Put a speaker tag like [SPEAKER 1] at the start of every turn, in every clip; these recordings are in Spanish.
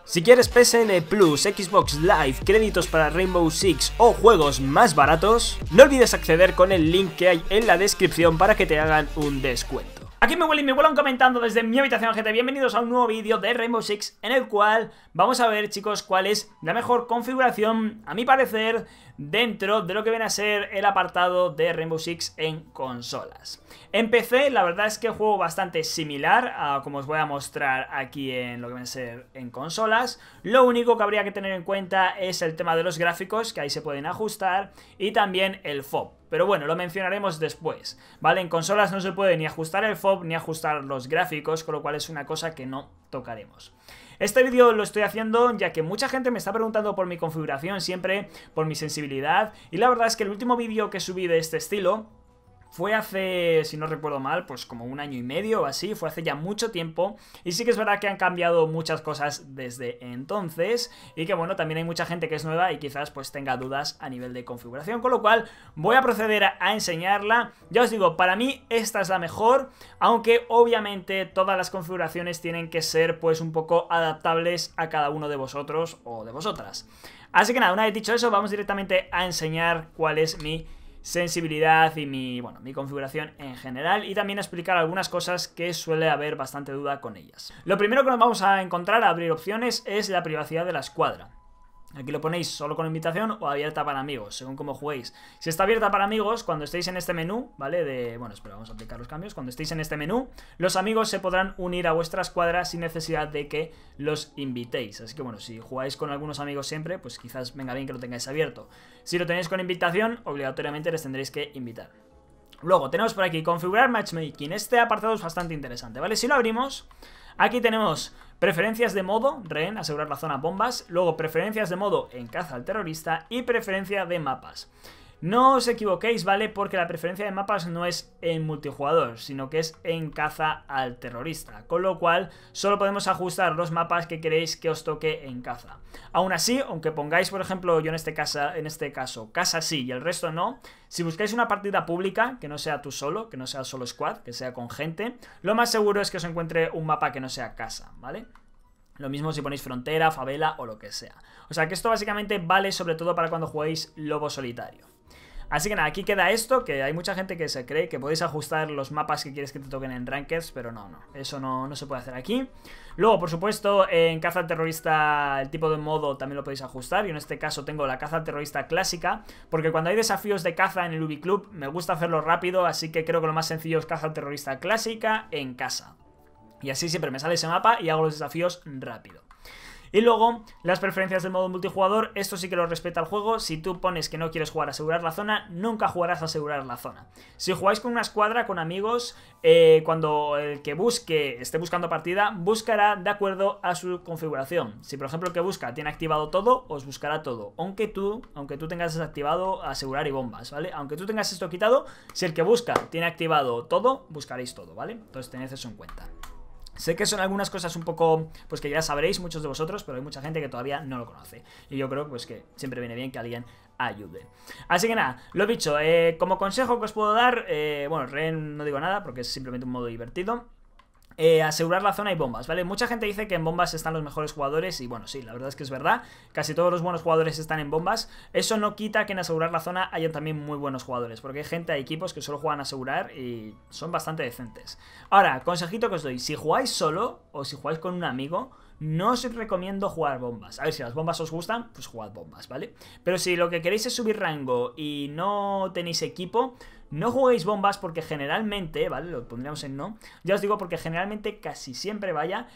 [SPEAKER 1] Si quieres PSN Plus, Xbox Live, créditos para Rainbow Six o juegos más baratos, no olvides acceder con el link que hay en la descripción para que te hagan un descuento. Aquí me vuelan comentando desde mi habitación, gente. Bienvenidos a un nuevo vídeo de Rainbow Six, en el cual vamos a ver, chicos, cuál es la mejor configuración, a mi parecer, dentro de lo que viene a ser el apartado de Rainbow Six en consolas. En PC, la verdad es que juego bastante similar a como os voy a mostrar aquí en lo que viene a ser en consolas. Lo único que habría que tener en cuenta es el tema de los gráficos, que ahí se pueden ajustar, y también el FOV. Pero bueno, lo mencionaremos después, ¿vale? En consolas no se puede ni ajustar el FOV ni ajustar los gráficos, con lo cual es una cosa que no tocaremos. Este vídeo lo estoy haciendo ya que mucha gente me está preguntando por mi configuración siempre, por mi sensibilidad, y la verdad es que el último vídeo que subí de este estilo fue hace, si no recuerdo mal, pues como un año y medio o así, fue hace ya mucho tiempo, y sí que es verdad que han cambiado muchas cosas desde entonces, y que bueno, también hay mucha gente que es nueva y quizás pues tenga dudas a nivel de configuración, con lo cual voy a proceder a enseñarla. Ya os digo, para mí esta es la mejor, aunque obviamente todas las configuraciones tienen que ser pues un poco adaptables a cada uno de vosotros o de vosotras. Así que nada, una vez dicho eso, vamos directamente a enseñar cuál es mi sensibilidad y mi configuración en general, y también explicar algunas cosas que suele haber bastante duda con ellas. Lo primero que nos vamos a encontrar al abrir opciones es la privacidad de la escuadra. Aquí lo ponéis solo con invitación o abierta para amigos, según cómo juguéis. Si está abierta para amigos, cuando estéis en este menú, ¿vale? Bueno, espera, vamos a aplicar los cambios. Cuando estéis en este menú, los amigos se podrán unir a vuestra escuadra sin necesidad de que los invitéis. Así que bueno, si jugáis con algunos amigos siempre, pues quizás venga bien que lo tengáis abierto. Si lo tenéis con invitación, obligatoriamente les tendréis que invitar. Luego tenemos por aquí configurar matchmaking. Este apartado es bastante interesante, ¿vale? Si lo abrimos, aquí tenemos preferencias de modo, rehén, asegurar la zona, bombas. Luego preferencias de modo en caza al terrorista y preferencia de mapas. No os equivoquéis, ¿vale? Porque la preferencia de mapas no es en multijugador, sino que es en caza al terrorista. Con lo cual, solo podemos ajustar los mapas que queréis que os toque en caza. Aún así, aunque pongáis, por ejemplo, yo en este caso, casa sí y el resto no, si buscáis una partida pública, que no sea tú solo, que no sea solo squad, que sea con gente, lo más seguro es que os encuentre un mapa que no sea casa, ¿vale? Lo mismo si ponéis frontera, favela o lo que sea. O sea que esto básicamente vale sobre todo para cuando juguéis lobo solitario. Así que nada, aquí queda esto, que hay mucha gente que se cree que podéis ajustar los mapas que quieres que te toquen en Rankeds, pero no, eso no se puede hacer aquí. Luego, por supuesto, en caza al terrorista el tipo de modo también lo podéis ajustar. Yo en este caso tengo la caza al terrorista clásica, porque cuando hay desafíos de caza en el Ubi Club me gusta hacerlo rápido, así que creo que lo más sencillo es caza al terrorista clásica en casa. Y así siempre me sale ese mapa y hago los desafíos rápido. Y luego, las preferencias del modo multijugador, esto sí que lo respeta el juego. Si tú pones que no quieres jugar a asegurar la zona, nunca jugarás a asegurar la zona. Si jugáis con una escuadra, con amigos, cuando el que esté buscando partida, buscará de acuerdo a su configuración. Si por ejemplo el que busca tiene activado todo, os buscará todo, aunque tú tengas desactivado asegurar y bombas, ¿vale? Aunque tú tengas esto quitado, si el que busca tiene activado todo, buscaréis todo, ¿vale? Entonces tened eso en cuenta. Sé que son algunas cosas un poco, pues que ya sabréis muchos de vosotros, pero hay mucha gente que todavía no lo conoce. Y yo creo pues que siempre viene bien que alguien ayude. Así que nada, lo dicho, como consejo que os puedo dar, bueno, rehén no digo nada porque es simplemente un modo divertido. Asegurar la zona y bombas, ¿vale? Mucha gente dice que en bombas están los mejores jugadores y bueno, sí, la verdad es que es verdad. Casi todos los buenos jugadores están en bombas. Eso no quita que en asegurar la zona hayan también muy buenos jugadores, porque hay equipos que solo juegan a asegurar y son bastante decentes. Ahora, consejito que os doy, si jugáis solo o si jugáis con un amigo, no os recomiendo jugar bombas. A ver, si las bombas os gustan, pues jugad bombas, ¿vale? Pero si lo que queréis es subir rango y no tenéis equipo, no juguéis bombas porque generalmente, ¿vale? Lo pondríamos en no. Ya os digo porque generalmente casi siempre, vaya,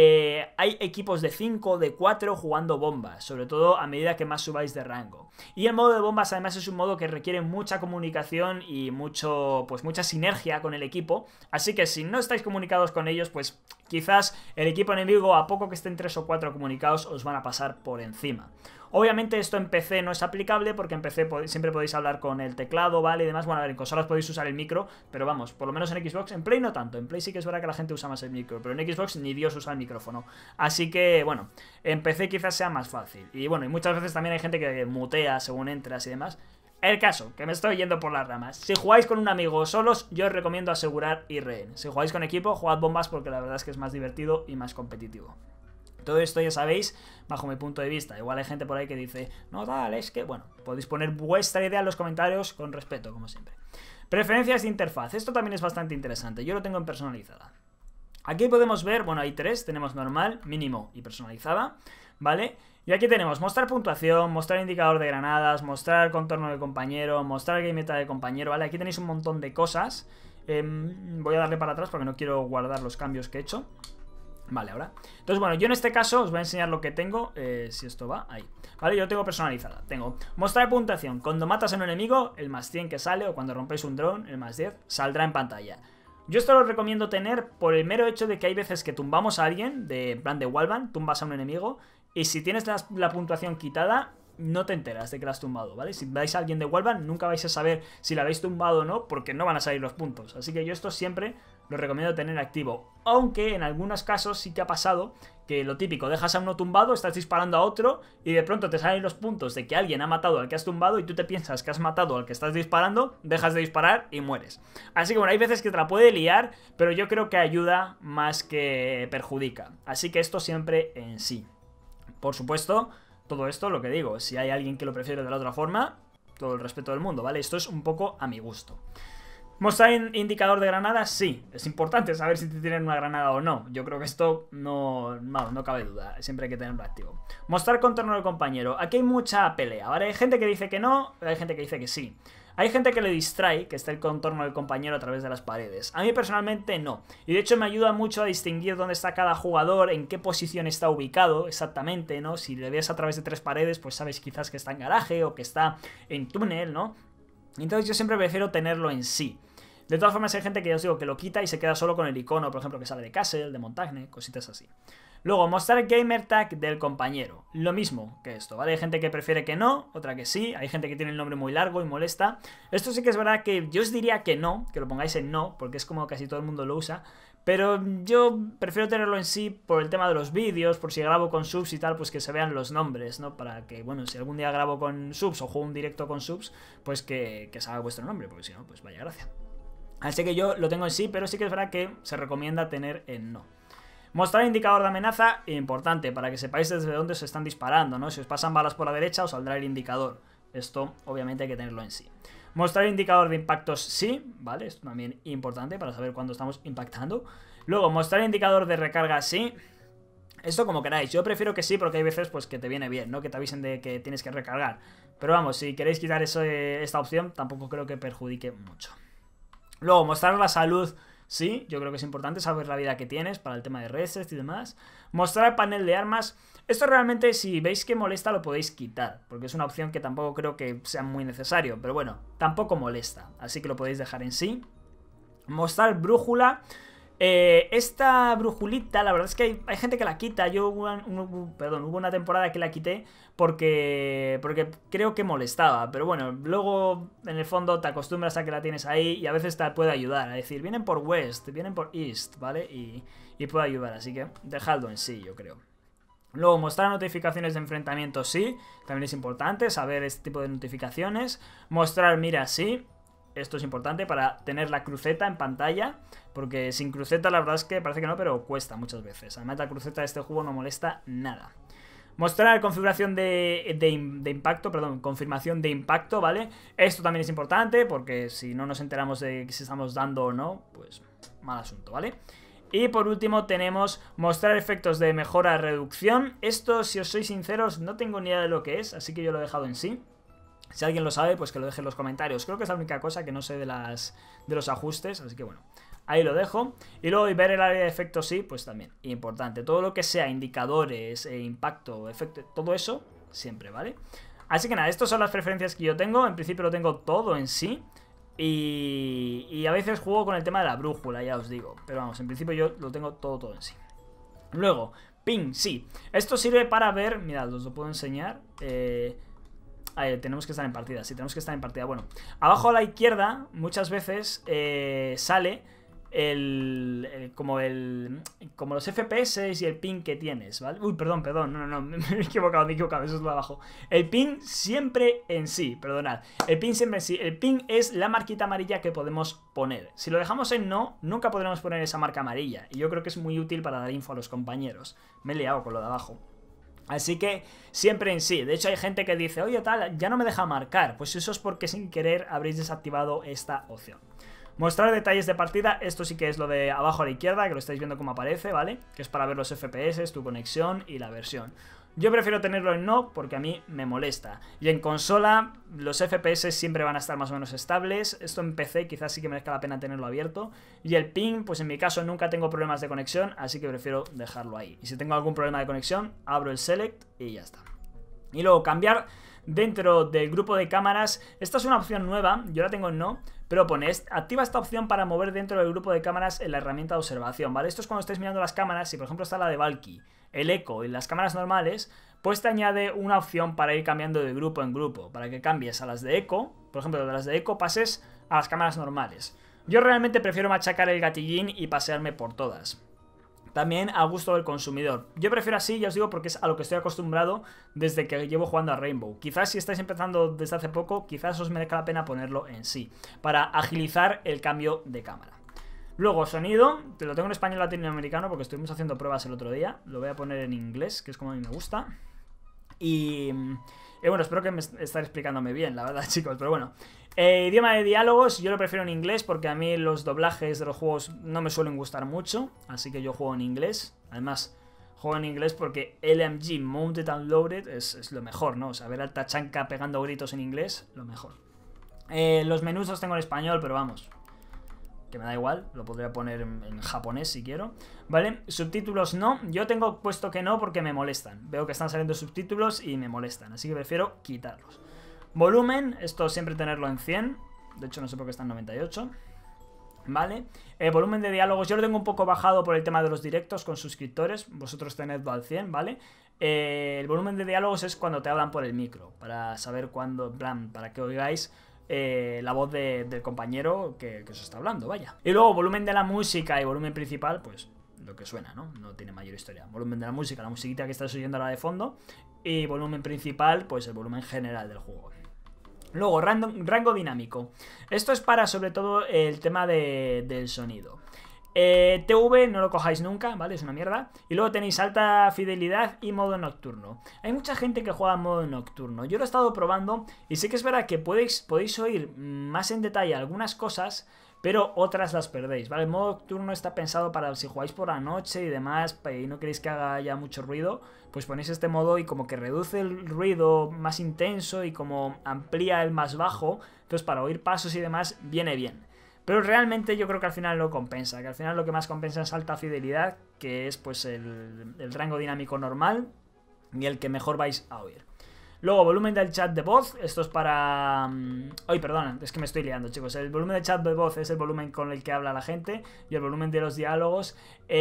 [SPEAKER 1] hay equipos de 5 o de 4 jugando bombas, sobre todo a medida que más subáis de rango. Y el modo de bombas además es un modo que requiere mucha comunicación y mucha sinergia con el equipo. Así que si no estáis comunicados con ellos, pues quizás el equipo enemigo, a poco que estén 3 o 4 comunicados, os van a pasar por encima. Obviamente esto en PC no es aplicable porque en PC siempre podéis hablar con el teclado, ¿vale? Y demás, bueno, a ver, en consolas podéis usar el micro, pero vamos, por lo menos en Xbox, en Play no tanto, en Play sí que es verdad que la gente usa más el micro, pero en Xbox ni Dios usa el micrófono. Así que, bueno, en PC quizás sea más fácil. Y bueno, y muchas veces también hay gente que mutea según entras y demás. El caso, que me estoy yendo por las ramas. Si jugáis con un amigo o solos, yo os recomiendo asegurar y rehén. Si jugáis con equipo, jugad bombas porque la verdad es que es más divertido y más competitivo. Todo esto ya sabéis, bajo mi punto de vista. Igual hay gente por ahí que dice, no tal, es que... Bueno, podéis poner vuestra idea en los comentarios con respeto, como siempre. Preferencias de interfaz. Esto también es bastante interesante. Yo lo tengo en personalizada. Aquí podemos ver, bueno, hay tres. Tenemos normal, mínimo y personalizada, ¿vale? Y aquí tenemos mostrar puntuación, mostrar indicador de granadas, mostrar contorno de compañero, mostrar game meta de compañero, ¿vale? Aquí tenéis un montón de cosas. Voy a darle para atrás porque no quiero guardar los cambios que he hecho. Vale, ahora. Entonces, bueno, yo en este caso os voy a enseñar lo que tengo. Si esto va, ahí. Vale, yo lo tengo personalizada. Tengo mostrar puntuación. Cuando matas a un enemigo, el más 100 que sale, o cuando rompéis un dron, el más 10, saldrá en pantalla. Yo esto lo recomiendo tener por el mero hecho de que hay veces que tumbamos a alguien, en plan de wallbang, tumbas a un enemigo, y si tienes la puntuación quitada, no te enteras de que la has tumbado, ¿vale? Si dais a alguien de wallbang, nunca vais a saber si la habéis tumbado o no, porque no van a salir los puntos. Así que yo esto siempre lo recomiendo tener activo. Aunque en algunos casos sí que ha pasado que lo típico, dejas a uno tumbado, estás disparando a otro y de pronto te salen los puntos de que alguien ha matado al que has tumbado y tú te piensas que has matado al que estás disparando, dejas de disparar y mueres. Así que bueno, hay veces que te la puede liar, pero yo creo que ayuda más que perjudica. Así que esto siempre en sí. Por supuesto, todo esto, lo que digo, si hay alguien que lo prefiere de la otra forma, todo el respeto del mundo, ¿vale? Esto es un poco a mi gusto. ¿Mostrar indicador de granadas? Sí, es importante saber si te tienen una granada o no. Yo creo que esto no cabe duda, siempre hay que tenerlo activo. Mostrar contorno del compañero. Aquí hay mucha pelea, ¿vale? Hay gente que dice que no, hay gente que dice que sí. Hay gente que le distrae que está el contorno del compañero a través de las paredes. A mí personalmente no. Y de hecho me ayuda mucho a distinguir dónde está cada jugador, en qué posición está ubicado exactamente, ¿no? Si le ves a través de 3 paredes, pues sabes quizás que está en garaje o que está en túnel, ¿no? Entonces yo siempre prefiero tenerlo en sí. De todas formas hay gente que ya os digo que lo quita y se queda solo con el icono, por ejemplo, que sale de Castle, de Montagne, cositas así. Luego, mostrar gamer tag del compañero. Lo mismo que esto, ¿vale? Hay gente que prefiere que no, otra que sí. Hay gente que tiene el nombre muy largo y molesta. Esto sí que es verdad que yo os diría que no, que lo pongáis en no, porque es como casi todo el mundo lo usa. Pero yo prefiero tenerlo en sí por el tema de los vídeos, por si grabo con subs y tal, pues que se vean los nombres, ¿no? Para que, bueno, si algún día grabo con subs o juego un directo con subs, pues que salga vuestro nombre, porque si no, pues vaya gracia. Así que yo lo tengo en sí, pero sí que es verdad que se recomienda tener en no. Mostrar indicador de amenaza, importante, para que sepáis desde dónde se están disparando, ¿no? Si os pasan balas por la derecha, os saldrá el indicador. Esto, obviamente, hay que tenerlo en sí. Mostrar indicador de impactos, sí, ¿vale? Esto también importante para saber cuándo estamos impactando. Luego, mostrar indicador de recarga, sí. Esto como queráis, yo prefiero que sí, porque hay veces pues que te viene bien, ¿no? Que te avisen de que tienes que recargar. Pero vamos, si queréis quitar esta opción, tampoco creo que perjudique mucho. Luego, mostrar la salud, sí, yo creo que es importante saber la vida que tienes para el tema de resets y demás. Mostrar el panel de armas. Esto realmente, si veis que molesta, lo podéis quitar, porque es una opción que tampoco creo que sea muy necesario, pero bueno, tampoco molesta, así que lo podéis dejar en sí. Mostrar brújula. Esta brujulita, la verdad es que hay gente que la quita. Yo hubo una temporada que la quité porque creo que molestaba. Pero bueno, luego en el fondo te acostumbras a que la tienes ahí y a veces te puede ayudar. A decir, vienen por west, vienen por east, ¿vale? Y puede ayudar, así que dejadlo en sí, yo creo. Luego, mostrar notificaciones de enfrentamiento, sí. También es importante saber este tipo de notificaciones. Mostrar mira, sí. Esto es importante para tener la cruceta en pantalla, porque sin cruceta la verdad es que parece que no, pero cuesta muchas veces. Además la cruceta de este juego no molesta nada. Mostrar configuración de impacto, perdón, confirmación de impacto, ¿vale? Esto también es importante, porque si no nos enteramos de si estamos dando o no, pues mal asunto, ¿vale? Y por último tenemos mostrar efectos de mejora reducción. Esto, si os sois sinceros, no tengo ni idea de lo que es, así que yo lo he dejado en sí. Si alguien lo sabe, pues que lo deje en los comentarios. Creo que es la única cosa que no sé de los ajustes, así que bueno, ahí lo dejo. Y luego ver el área de efectos, sí, pues también, importante. Todo lo que sea indicadores, impacto, efecto, todo eso, siempre, ¿vale? Así que nada, estas son las preferencias que yo tengo. En principio lo tengo todo en sí. Y a veces juego con el tema de la brújula, ya os digo. Pero vamos, en principio yo lo tengo todo en sí. Luego, ping, sí. Esto sirve para ver, mirad, os lo puedo enseñar. Tenemos que estar en partida, sí, tenemos que estar en partida. Bueno, abajo a la izquierda muchas veces sale como los FPS y el ping que tienes, ¿vale? Uy, perdón, no, me he equivocado, eso es lo de abajo. El ping siempre en sí, perdonad. El ping siempre en sí. El ping es la marquita amarilla que podemos poner. Si lo dejamos en no, nunca podremos poner esa marca amarilla. Y yo creo que es muy útil para dar info a los compañeros. Me he liado con lo de abajo. Así que siempre en sí. De hecho hay gente que dice, oye tal, ya no me deja marcar. Pues eso es porque sin querer habréis desactivado esta opción. Mostrar detalles de partida, esto sí que es lo de abajo a la izquierda, que lo estáis viendo como aparece, ¿vale? Que es para ver los FPS, tu conexión y la versión. Yo prefiero tenerlo en no porque a mí me molesta. Y en consola los FPS siempre van a estar más o menos estables. Esto en PC quizás sí que merezca la pena tenerlo abierto. Y el ping, pues en mi caso nunca tengo problemas de conexión, así que prefiero dejarlo ahí. Y si tengo algún problema de conexión, abro el select y ya está. Y luego cambiar dentro del grupo de cámaras. Esta es una opción nueva, yo la tengo en no, pero pones, activa esta opción para mover dentro del grupo de cámaras en la herramienta de observación, ¿vale? Esto es cuando estés mirando las cámaras, si por ejemplo está la de Valky, el Echo y las cámaras normales, pues te añade una opción para ir cambiando de grupo en grupo, para que cambies a las de Echo, por ejemplo de las de Echo pases a las cámaras normales. Yo realmente prefiero machacar el gatillín y pasearme por todas. También a gusto del consumidor. Yo prefiero así, ya os digo, porque es a lo que estoy acostumbrado desde que llevo jugando a Rainbow. Quizás si estáis empezando desde hace poco, quizás os merezca la pena ponerlo en sí, para agilizar el cambio de cámara. Luego, sonido, te lo tengo en español latinoamericano porque estuvimos haciendo pruebas el otro día. Lo voy a poner en inglés, que es como a mí me gusta. Y bueno, espero que me esté explicándome bien, la verdad, chicos, pero bueno. Idioma de diálogos, yo lo prefiero en inglés porque a mí los doblajes de los juegos no me suelen gustar mucho, así que yo juego en inglés. Además, juego en inglés porque LMG, Mounted and Loaded, es lo mejor, ¿no? O sea, ver al Tachanka pegando gritos en inglés, lo mejor. Los menús los tengo en español, pero vamos, que me da igual, lo podría poner en japonés si quiero, ¿vale? Subtítulos no, yo tengo puesto que no porque me molestan. Veo que están saliendo subtítulos y me molestan, así que prefiero quitarlos. Volumen, esto siempre tenerlo en 100, de hecho no sé por qué está en 98, ¿vale? Volumen de diálogos, yo lo tengo un poco bajado por el tema de los directos con suscriptores, vosotros tenedlo al 100, ¿vale? El volumen de diálogos es cuando te hablan por el micro, para saber cuándo, en plan, para que oigáis la voz del compañero que os está hablando, vaya. Y luego volumen de la música y volumen principal, pues lo que suena, ¿no? No tiene mayor historia. Volumen de la música, la musiquita que estás oyendo ahora de fondo. Y volumen principal, pues el volumen general del juego. Luego, rango dinámico. Esto es para sobre todo el tema del sonido. TV no lo cojáis nunca, ¿vale? Es una mierda. Y luego tenéis alta fidelidad y modo nocturno. Hay mucha gente que juega en modo nocturno. Yo lo he estado probando y sí que es verdad que podéis oír más en detalle algunas cosas, pero otras las perdéis, ¿vale? El modo nocturno está pensado para si jugáis por la noche y demás y no queréis que haga ya mucho ruido, pues ponéis este modo y como que reduce el ruido más intenso y como amplía el más bajo. Entonces para oír pasos y demás viene bien. Pero realmente yo creo que al final lo compensa, que al final lo que más compensa es alta fidelidad, que es pues el rango dinámico normal y el que mejor vais a oír. Luego, volumen del chat de voz, esto es para... Ay, perdón, es que me estoy liando, chicos. El volumen del chat de voz es el volumen con el que habla la gente y el volumen de los diálogos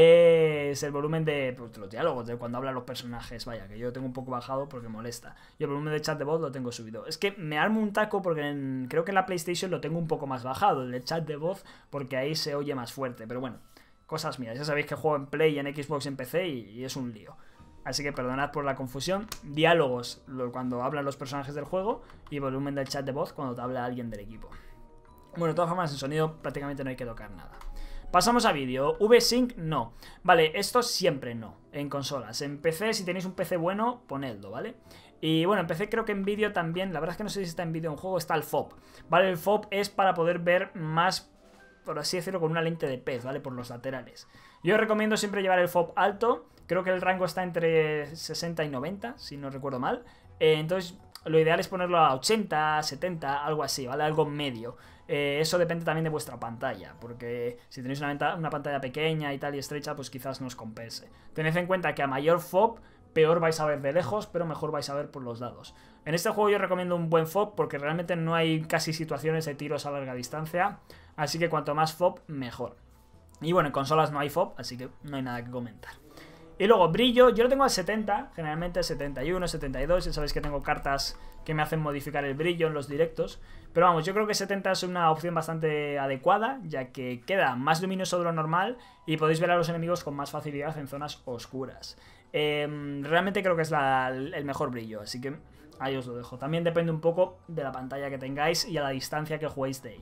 [SPEAKER 1] es el volumen de pues, los diálogos, de cuando hablan los personajes. Vaya, que yo tengo un poco bajado porque molesta. Y el volumen del chat de voz lo tengo subido. Es que me armo un taco porque creo que en la PlayStation lo tengo un poco más bajado, el de chat de voz, porque ahí se oye más fuerte. Pero bueno, cosas mías. Ya sabéis que juego en Play, en Xbox, en PC y es un lío. Así que perdonad por la confusión. Diálogos cuando hablan los personajes del juego y volumen del chat de voz cuando te habla alguien del equipo. Bueno, de todas formas en sonido prácticamente no hay que tocar nada. Pasamos a vídeo. VSync no. Vale, esto siempre no en consolas. En PC, si tenéis un PC bueno, ponedlo, ¿vale? Y bueno, en PC creo que en vídeo también. La verdad es que no sé si está en vídeo en juego. Está el FOV, ¿vale? El FOV es para poder ver más, por así decirlo, con una lente de pez, ¿vale? Por los laterales. Yo recomiendo siempre llevar el FOV alto. Creo que el rango está entre 60 y 90, si no recuerdo mal. Entonces, lo ideal es ponerlo a 80, 70, algo así, ¿vale? Algo medio. Eso depende también de vuestra pantalla, porque si tenéis una pantalla pequeña y tal y estrecha, pues quizás no os compense. Tened en cuenta que a mayor FOV, peor vais a ver de lejos, pero mejor vais a ver por los lados. En este juego yo recomiendo un buen FOV porque realmente no hay casi situaciones de tiros a larga distancia, así que cuanto más FOV, mejor. Y bueno, en consolas no hay FOV, así que no hay nada que comentar. Y luego brillo, yo lo tengo al 70, generalmente 71, 72, ya sabéis que tengo cartas que me hacen modificar el brillo en los directos. Pero vamos, yo creo que 70 es una opción bastante adecuada, ya que queda más luminoso de lo normal y podéis ver a los enemigos con más facilidad en zonas oscuras. Realmente creo que es el mejor brillo, así que ahí os lo dejo. También depende un poco de la pantalla que tengáis y a la distancia que juguéis de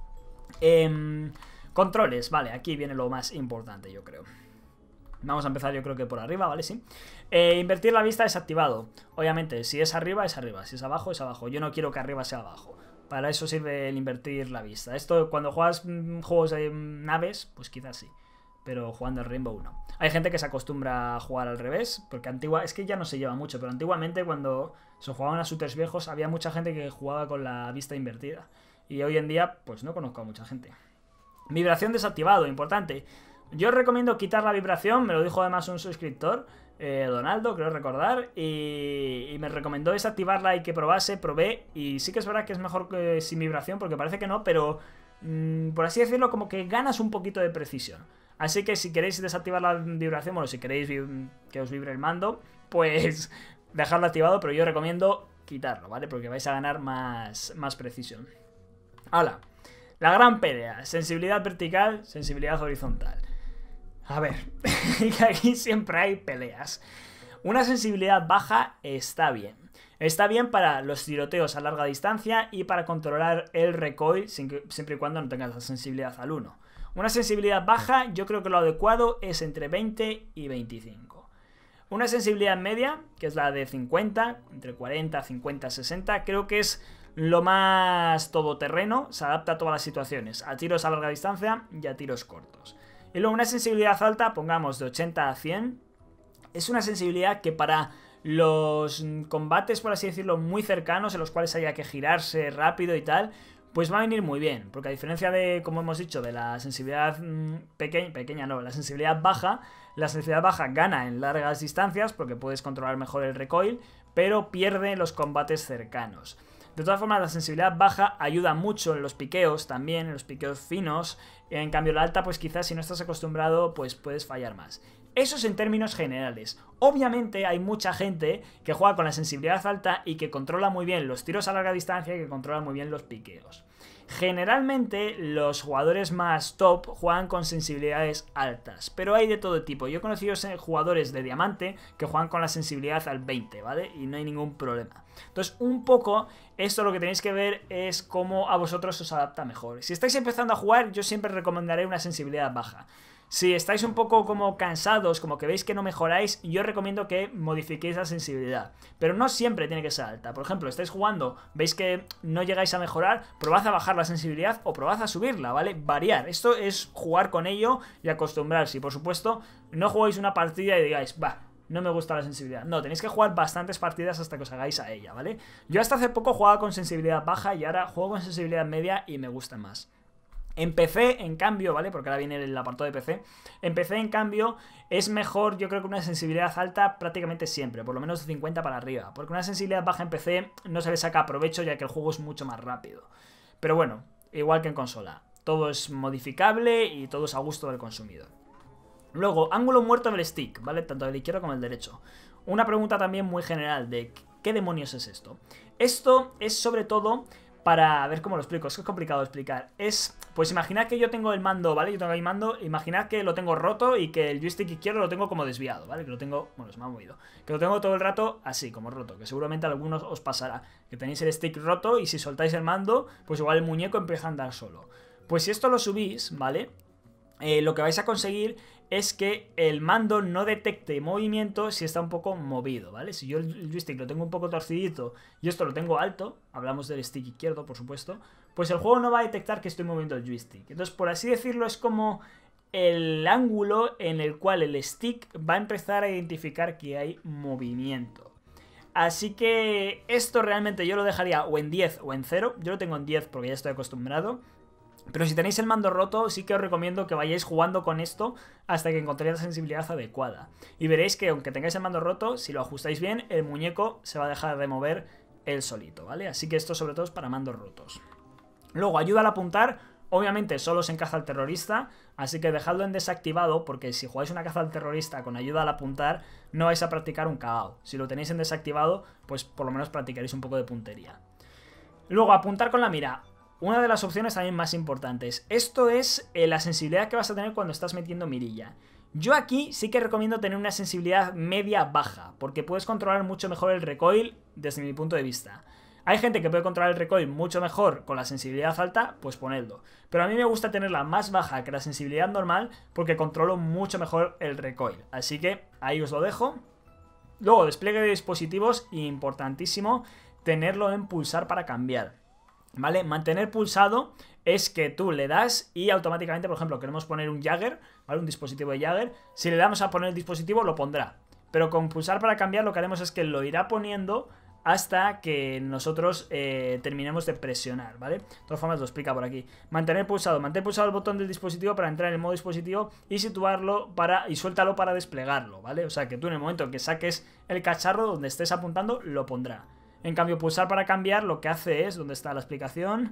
[SPEAKER 1] ella. Controles, vale, aquí viene lo más importante, yo creo. Vamos a empezar yo creo que por arriba, ¿vale? Sí. Invertir la vista desactivado. Obviamente, si es arriba, si es abajo, es abajo. Yo no quiero que arriba sea abajo. Para eso sirve el invertir la vista. Esto cuando juegas juegos de naves, pues quizás sí. Pero jugando el Rainbow no. Hay gente que se acostumbra a jugar al revés, porque es que ya no se lleva mucho, pero antiguamente cuando se jugaban a shooters viejos había mucha gente que jugaba con la vista invertida. Y hoy en día, pues no conozco a mucha gente. Vibración desactivado, importante. Yo os recomiendo quitar la vibración, me lo dijo además un suscriptor, Donaldo, creo recordar, y me recomendó desactivarla y que probé, y sí que es verdad que es mejor que sin vibración, porque parece que no, pero por así decirlo, como que ganas un poquito de precisión. Así que si queréis desactivar la vibración, bueno, si queréis que os vibre el mando, pues dejadlo activado, pero yo recomiendo quitarlo, ¿vale? Porque vais a ganar más precisión. ¡Hala! La gran pelea, sensibilidad vertical, sensibilidad horizontal. A ver, aquí siempre hay peleas. Una sensibilidad baja está bien. Está bien para los tiroteos a larga distancia y para controlar el recoil siempre y cuando no tengas la sensibilidad al 1. Una sensibilidad baja, yo creo que lo adecuado es entre 20 y 25. Una sensibilidad media, que es la de 50, entre 40, 50, 60, creo que es lo más todoterreno, se adapta a todas las situaciones, a tiros a larga distancia y a tiros cortos. Y luego una sensibilidad alta, pongamos de 80 a 100, es una sensibilidad que para los combates, por así decirlo, muy cercanos, en los cuales haya que girarse rápido y tal, pues va a venir muy bien, porque a diferencia de, como hemos dicho, de la sensibilidad pequeña no, la sensibilidad baja gana en largas distancias, porque puedes controlar mejor el recoil, pero pierde en los combates cercanos. De todas formas, la sensibilidad baja ayuda mucho en los piqueos también, en los piqueos finos. En cambio, la alta, pues quizás si no estás acostumbrado, pues puedes fallar más. Eso es en términos generales. Obviamente hay mucha gente que juega con la sensibilidad alta y que controla muy bien los tiros a larga distancia y que controla muy bien los piqueos. Generalmente los jugadores más top juegan con sensibilidades altas, pero hay de todo tipo. Yo he conocido jugadores de diamante que juegan con la sensibilidad al 20, ¿vale? Y no hay ningún problema. Entonces, un poco, esto lo que tenéis que ver es cómo a vosotros os adapta mejor. Si estáis empezando a jugar, yo siempre recomendaré una sensibilidad baja. Si estáis un poco como cansados, como que veis que no mejoráis, yo os recomiendo que modifiquéis la sensibilidad. Pero no siempre tiene que ser alta. Por ejemplo, estáis jugando, veis que no llegáis a mejorar, probad a bajar la sensibilidad o probad a subirla, ¿vale? Variar. Esto es jugar con ello y acostumbrarse. Y por supuesto, no juguéis una partida y digáis, bah, no me gusta la sensibilidad. No, tenéis que jugar bastantes partidas hasta que os hagáis a ella, ¿vale? Yo hasta hace poco jugaba con sensibilidad baja y ahora juego con sensibilidad media y me gusta más. En PC, en cambio, ¿vale? Porque ahora viene el apartado de PC. En PC, en cambio, es mejor, yo creo que una sensibilidad alta prácticamente siempre, por lo menos de 50 para arriba. Porque una sensibilidad baja en PC no se le saca provecho ya que el juego es mucho más rápido. Pero bueno, igual que en consola. Todo es modificable y todo es a gusto del consumidor. Luego, ángulo muerto del stick, ¿vale? Tanto del izquierdo como del derecho. Una pregunta también muy general de ¿qué demonios es esto? Esto es sobre todo para... A ver cómo lo explico, es que es complicado de explicar. Pues imaginad que yo tengo el mando, ¿vale? Yo tengo el mando, imaginad que lo tengo roto y que el joystick izquierdo lo tengo como desviado, ¿vale? Que lo tengo... Bueno, se me ha movido. Que lo tengo todo el rato así, como roto. Que seguramente a algunos os pasará. Que tenéis el stick roto y si soltáis el mando, pues igual el muñeco empieza a andar solo. Pues si esto lo subís, ¿vale? Lo que vais a conseguir es que el mando no detecte movimiento si está un poco movido, ¿vale? Si yo el joystick lo tengo un poco torcidito y esto lo tengo alto, hablamos del stick izquierdo, por supuesto, pues el juego no va a detectar que estoy moviendo el joystick. Entonces, por así decirlo, es como el ángulo en el cual el stick va a empezar a identificar que hay movimiento. Así que esto realmente yo lo dejaría o en 10 o en 0. Yo lo tengo en 10 porque ya estoy acostumbrado. Pero si tenéis el mando roto, sí que os recomiendo que vayáis jugando con esto hasta que encontréis la sensibilidad adecuada. Y veréis que aunque tengáis el mando roto, si lo ajustáis bien, el muñeco se va a dejar de mover él solito, ¿vale? Así que esto sobre todo es para mandos rotos. Luego, ayuda al apuntar Obviamente solo es en caza al terrorista, así que dejadlo en desactivado, porque si jugáis una caza al terrorista con ayuda al apuntar, no vais a practicar un cagao. Si lo tenéis en desactivado, pues por lo menos practicaréis un poco de puntería. Luego, apuntar con la mira. Una de las opciones también más importantes. Esto es la sensibilidad que vas a tener cuando estás metiendo mirilla. Yo aquí sí que recomiendo tener una sensibilidad media-baja, porque puedes controlar mucho mejor el recoil desde mi punto de vista. Hay gente que puede controlar el recoil mucho mejor con la sensibilidad alta, pues ponedlo. Pero a mí me gusta tenerla más baja que la sensibilidad normal porque controlo mucho mejor el recoil. Así que ahí os lo dejo. Luego, despliegue de dispositivos, importantísimo tenerlo en pulsar para cambiar. ¿Vale? Mantener pulsado es que tú le das y automáticamente, por ejemplo, queremos poner un Jagger, ¿vale? Un dispositivo de Jagger. Si le damos a poner el dispositivo, lo pondrá. Pero con pulsar para cambiar lo que haremos es que lo irá poniendo hasta que nosotros terminemos de presionar, ¿vale? De todas formas lo explica por aquí. Mantener pulsado el botón del dispositivo para entrar en el modo dispositivo y situarlo y suéltalo para desplegarlo, ¿vale? O sea que tú en el momento que saques el cacharro donde estés apuntando, lo pondrá. En cambio, pulsar para cambiar lo que hace es, ¿dónde está la explicación?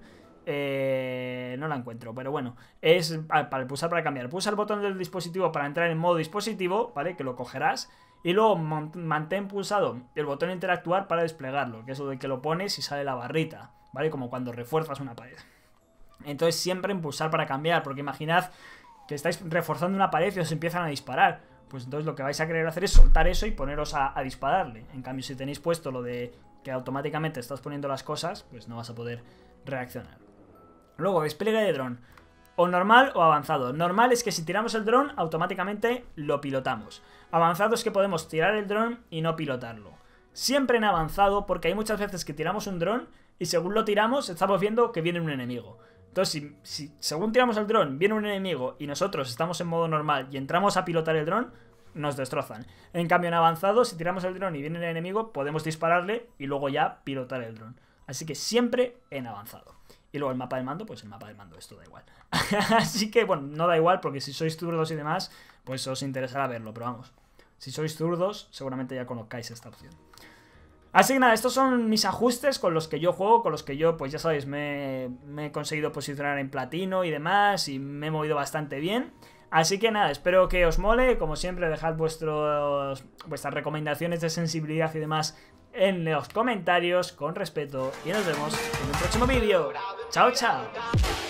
[SPEAKER 1] No la encuentro, pero bueno, es para pulsar para cambiar. Pulsa el botón del dispositivo para entrar en modo dispositivo, ¿vale? Que lo cogerás. Y luego mantén pulsado el botón interactuar para desplegarlo, que es lo de que lo pones y sale la barrita, ¿vale? Como cuando refuerzas una pared. Entonces siempre en pulsar para cambiar, porque imaginad que estáis reforzando una pared y os empiezan a disparar. Pues entonces lo que vais a querer hacer es soltar eso y poneros a dispararle. En cambio, si tenéis puesto lo de que automáticamente estás poniendo las cosas, pues no vas a poder reaccionar. Luego, despliegue de dron. O normal o avanzado. Normal es que si tiramos el dron, automáticamente lo pilotamos. Avanzado es que podemos tirar el dron y no pilotarlo. Siempre en avanzado, porque hay muchas veces que tiramos un dron y según lo tiramos, estamos viendo que viene un enemigo. Entonces, si según tiramos el dron, viene un enemigo y nosotros estamos en modo normal y entramos a pilotar el dron, nos destrozan. En cambio, en avanzado, si tiramos el dron y viene el enemigo, podemos dispararle y luego ya pilotar el dron. Así que siempre en avanzado. Y luego el mapa de mando, pues el mapa de mando, esto da igual. Así que, bueno, no da igual porque si sois zurdos y demás, pues os interesará verlo, pero vamos. Si sois zurdos, seguramente ya conozcáis esta opción. Así que nada, estos son mis ajustes con los que yo juego, con los que yo, pues ya sabéis, me he conseguido posicionar en platino y demás, y me he movido bastante bien. Así que nada, espero que os mole. Como siempre, dejad vuestras recomendaciones de sensibilidad y demás en los comentarios, con respeto, y nos vemos en el próximo vídeo. ¡Chao, chao!